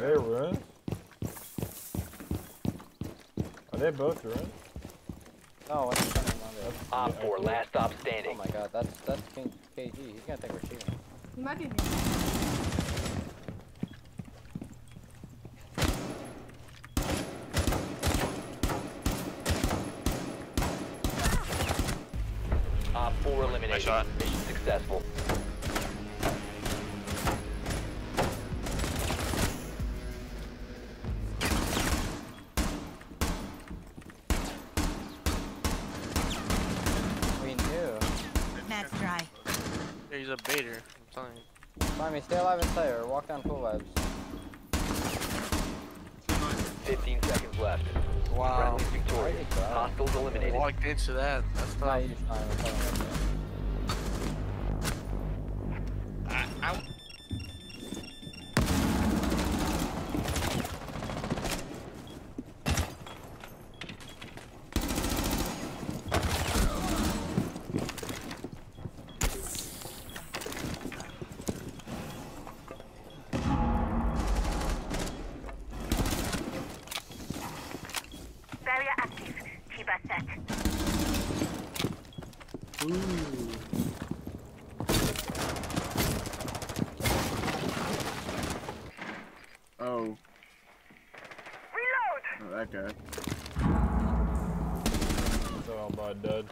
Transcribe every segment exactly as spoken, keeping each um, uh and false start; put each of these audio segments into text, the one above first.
they ruined? Are they both ruined? No, what's the coming longer? Op four, last stop Oh standing. my god, that's that's King K G. He's gonna think we're cheating. He might be. Op four eliminated. Nice shot. Mission successful. We knew. Matt's dry. He's a baiter. I'm telling you. Find me, stay alive and stay, or walk down cool webs. fifteen seconds left. Wow. Friendly's victorious. Hostiles eliminated. Walked into that. That's Nah, tough. you just fine. I'm telling you. I, I, Barrier active. T-bar set. Oh. Reload! Oh, that guy. So I'm about dead.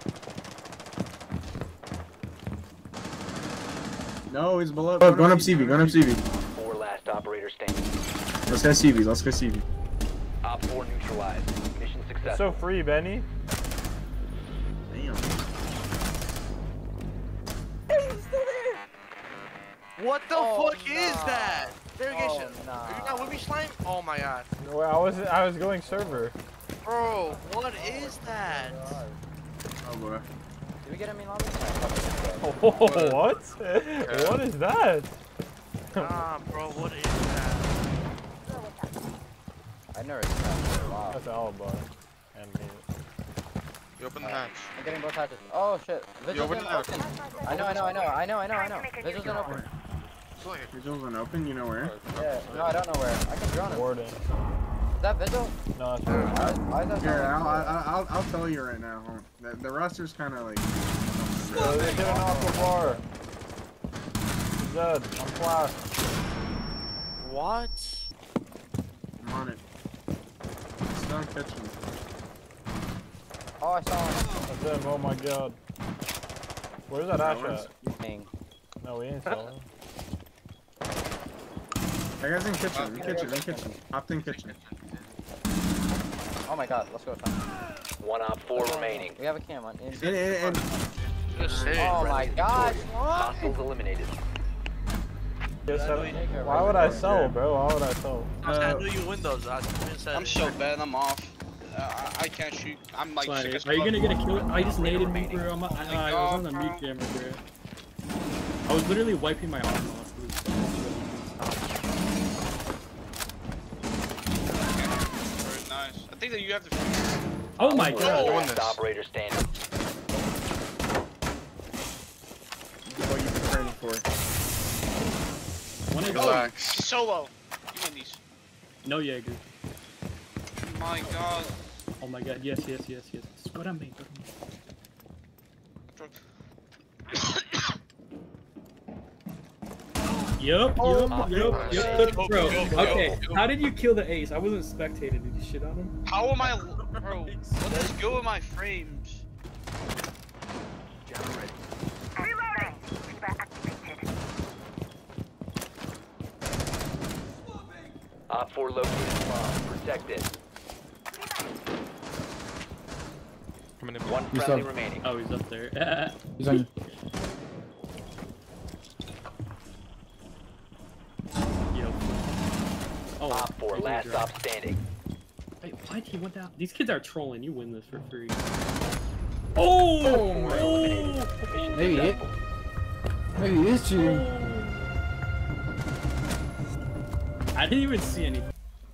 No, he's below. Oh, going up C V, going up C V. Four last operator standing. Let's go C Vs, let's go C V. Op four neutralized. Mission It's successful. so free, Benny. Damn. what the Oh, fuck is nah. that? Derogation. Oh, nah. Are you not with me, slime? Oh my god. No, I was I was going server. Bro, what is that? Oh boy. Did we get him in lobby? Oh, what? What is that? Nah, bro, what is that? I never seen that for a while. That's Alibi. And me. You open the hatch. I'm getting both hatches. Oh shit. Vigil's open in it up. open. I know, I know, I know, I know, I know, I know. Vigil's in open. Vigil's an open, you know where? Yeah, no, I don't know where. I can drone him. Warden. Is that Vigil? No, it's Why, Warden. why is that Here, sound I'll, like- I'll, I'll, I'll tell you right now. Hold on. The, the roster's kind of like... Yo, they did an aqua bar. He's dead. I'm flash. What? I'm on it. Stone kitchen. Oh, I saw him. That's him. Oh my god. Where's that Ash That at? Dang. No, we ain't selling. That guy's in kitchen, in kitchen, in kitchen. Hopped in kitchen. Oh my god, let's go. Tom. One op four remaining. We have a cam on. In. And, and, and Just say Oh my god. Hostiles eliminated. Yes, I- why would I sell, bro? Why would I sell? I Uh, knew you win those. I said I'm so bad. I'm off. Uh, I, I can't shoot. I'm like Sorry, sick as are you fuck. gonna get a kill? I just naded me, bro. I'm, I, I, I was on the God, mute camera, bro. I was literally wiping my arm off. It was- Very nice. I think that you have to shoot. Oh my Four god. last operator standing. what you've been training for. One is Relax. Solo. You win these. no Jaeger. My god. Oh my god, yes, yes, yes, yes. What I made. Yup, yup, yup, yup, Go, bro. go, go, Okay, go. how did you kill the ace? I wasn't spectating. Did you shit on him? How am I, bro? What is good with my frames? Reloading! T-bar activated. Op four located bomb. Protect it. One friendly remaining. Oh, he's up there. He's on. Yo. Oh, Op four he's last gonna stop standing. Wait, why did he went down? These kids are trolling. You win this for free. Oh! Four eliminated. Mission Maybe it. successful. Maybe he is cheating. I didn't even see anything.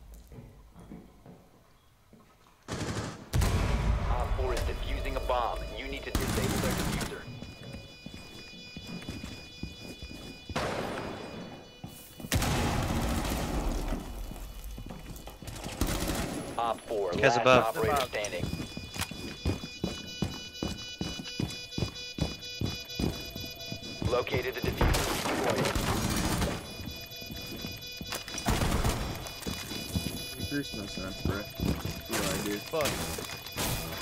Op four is defusing a bomb. You need to disable their diffuser. Op four, Guys last above. operator Above. standing. Located the diffuser. Destroy it. There's no sense, bro. What do I do? Fuck.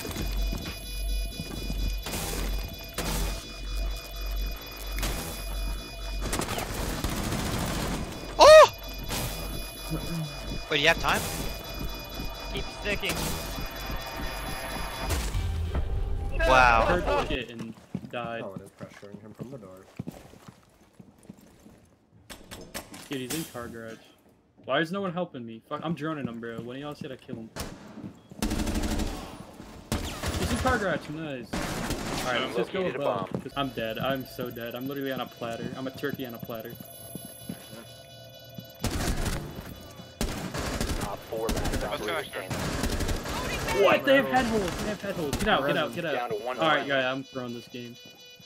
Oh! Wait, do you have time? Keep sticking. Wow. Heard shit and died. Oh, it is pressuring him from the door. Dude, he's in car garage. Why is no one helping me? Fuck, I'm droning him, bro. When y'all said I kill him. He's in car garage, nice. Alright, let's just go Located a above. bomb. 'Cause I'm dead. I'm so dead. I'm literally on a platter. I'm a turkey on a platter. Op four, last operator Okay. standing. What? They have head holes. They have head holes. Get out, get out, get Down out. to one Alright, left. yeah, I'm throwing this game.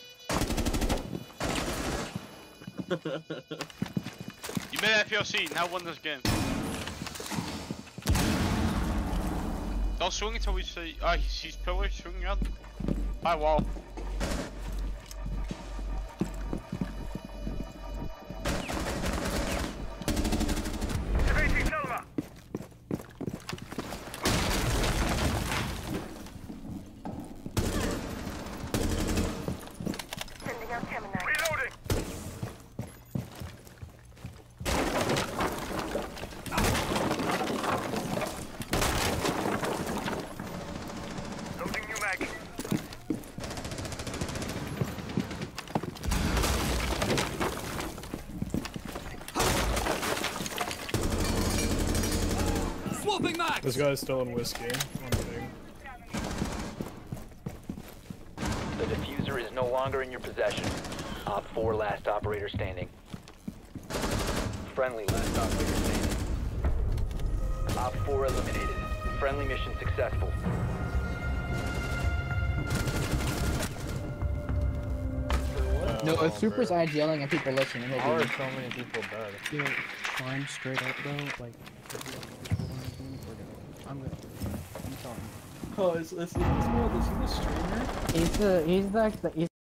You made F P L C, now win this game. Don't swing until we say. Ah, he's, he's pillar swinging out. High wall. Sending out Gemini. This guy's still in whiskey. One thing. The diffuser is no longer in your possession. Op four, last operator standing. Friendly, last operator standing. Op four eliminated. Friendly mission successful. No, if Super's IGLing and people listening, How are he'll be so many people dead? you know, climb straight up though, like. I'm gonna. I'm telling you. Oh, is this, is this world, is he the streamer? He's the. He's like the. He's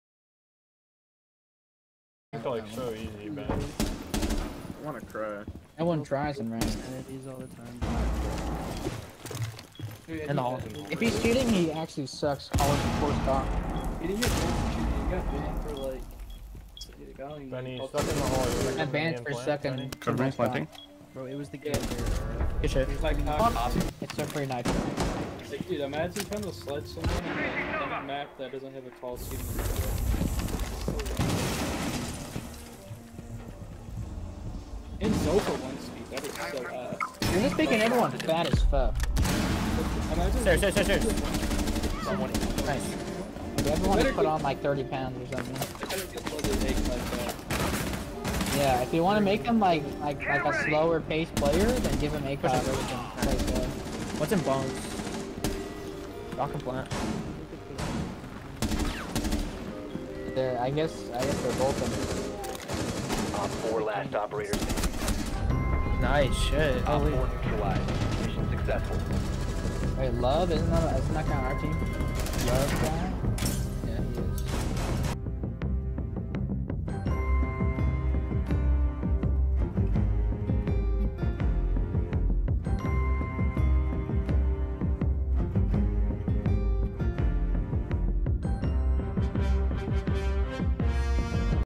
It's like so easy, man. I wanna cry. Everyone tries him, right? Enemies all the time. And all. If he's cheating, he actually sucks. College before stop. He didn't get banned for cheating, he got banned for like... Benny, stuck in the hole. You Got banned for sucking. Could be planting. Bro, it was the game. Good shit. He's like, It's so pretty nice. It's like, dude, imagine trying to sled someone on a map that doesn't have a call seat. In Zoka one speed, that is so ass. You're just making everyone fat as fuck. Imagine Stairs, stairs, stairs, stairs. Nice. Dude, everyone just put on like thirty pounds or something. Yeah, if you want to make him like like like a slower paced player, then give him A C O D. Like, uh, what's in bones? Rock and plant. They're, I guess I guess they're both in. Op four, last operator standing. Nice shit. Op four neutralized. Mission successful. Wait, Love isn't that isn't that kind of our team? Love guy.